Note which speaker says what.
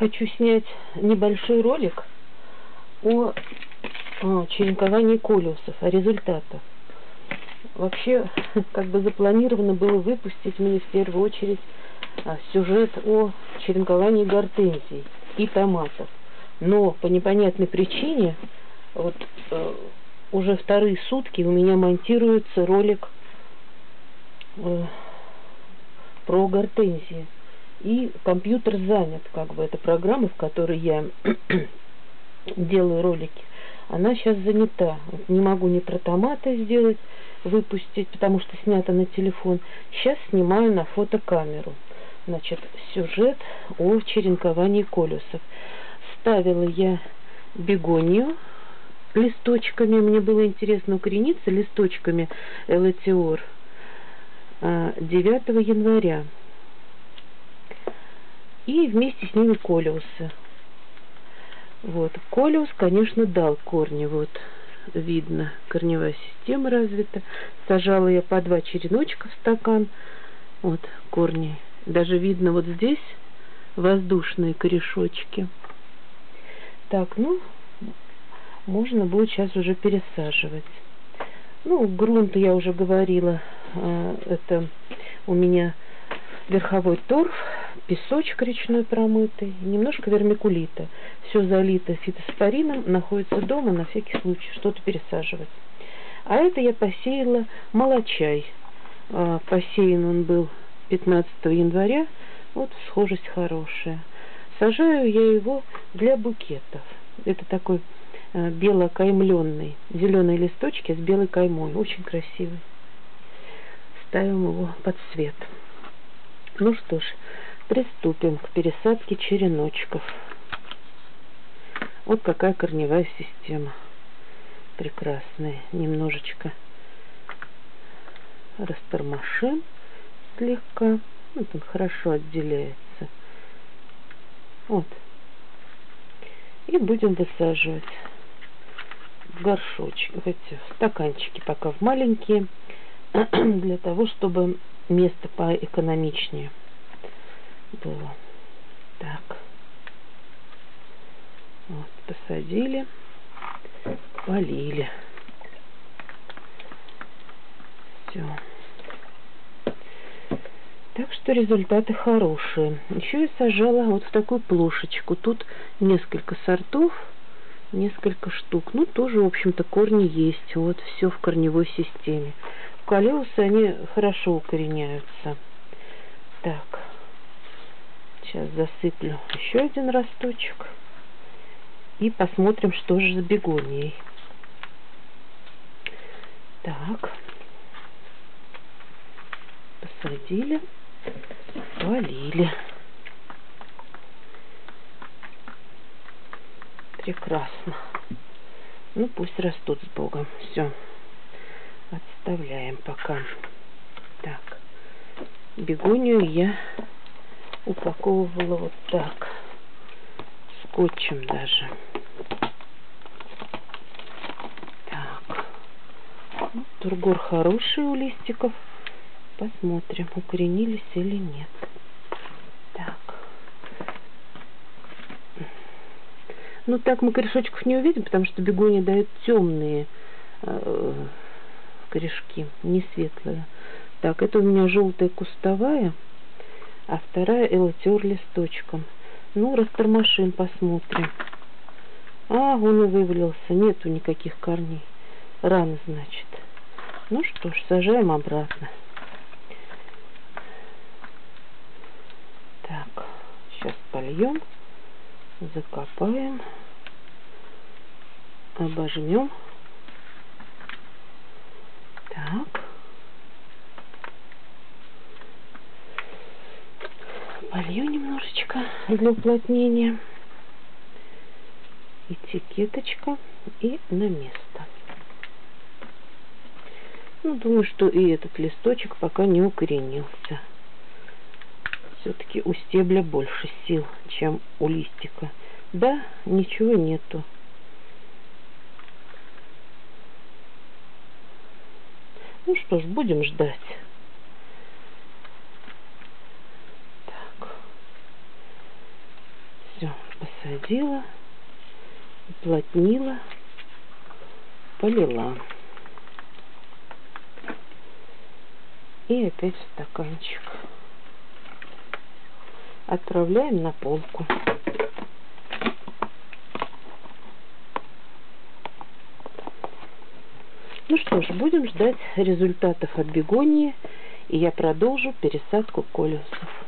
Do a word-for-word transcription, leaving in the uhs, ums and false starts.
Speaker 1: хочу снять небольшой ролик о, о черенковании колюсов, о результатах. Вообще, как бы запланировано было выпустить мне в первую очередь а, сюжет о черенковании гортензий и томатов. Но по непонятной причине вот э, уже вторые сутки у меня монтируется ролик э, про гортензии. И компьютер занят, как бы, эта программа, в которой я делаю ролики, она сейчас занята. Вот не могу ни про томаты сделать, выпустить, потому что снято на телефон. Сейчас снимаю на фотокамеру. Значит, сюжет о черенковании колюсов. Ставила я бегонию листочками, мне было интересно укорениться листочками элатиор девятого января. И вместе с ними колюсы. Вот. Колюс, конечно, дал корни. Вот видно, корневая система развита. Сажала я по два череночка в стакан. Вот корни. Даже видно вот здесь воздушные корешочки. Так, ну, можно будет сейчас уже пересаживать. Ну, грунт, я уже говорила, это у меня верховой торф, песочек речной промытый, немножко вермикулита. Все залито фитоспорином, находится дома на всякий случай, что-то пересаживать. А это я посеяла молочай. Посеян он был пятнадцатого января. Вот схожесть хорошая. Сажаю я его для букетов. Это такой бело-каймленный, зеленые листочки с белой каймой. Очень красивый. Ставим его под цвет. Ну что ж, приступим к пересадке череночков. Вот какая корневая система. Прекрасная. Немножечко растормошим слегка. Вот он хорошо отделяется. Вот. И будем высаживать в горшочки, в эти стаканчики, пока в маленькие, для того, чтобы место поэкономичнее было. Так. Вот, посадили, полили. Все. Так что результаты хорошие. Еще я сажала вот в такую плошечку. Тут несколько сортов, несколько штук. Ну, тоже, в общем-то, корни есть. Вот все в корневой системе. Колюсы, они хорошо укореняются. Так. Сейчас засыплю еще один росточек. И посмотрим, что же с бегонией. Так. Посадили. Полили. Прекрасно. Ну, пусть растут с Богом. Все. Отставляем пока. Так. Бегонию я упаковывала вот так. Скотчем даже. Так. Ну, тургор хороший у листиков. Посмотрим, укоренились или нет. Так. Ну, так мы корешочков не увидим, потому что бегония дает темные э, корешки, не светлые. Так, это у меня желтая кустовая, а вторая элатиор листочком. Ну, растормошим, посмотрим. А, он и вывалился. Нету никаких корней. Рано, значит. Ну что ж, сажаем обратно. Так, сейчас польем, закопаем, обожмем. Так. Полью немножечко для уплотнения. Этикеточка и на место. Ну, думаю, что и этот листочек пока не укоренился. Все-таки у стебля больше сил, чем у листика. Да, ничего нету. Ну что ж, будем ждать. Так. все посадила, уплотнила, полила. И опять в стаканчик. Отправляем на полку. Ну что ж, будем ждать результатов от бегонии, и я продолжу пересадку колиусов.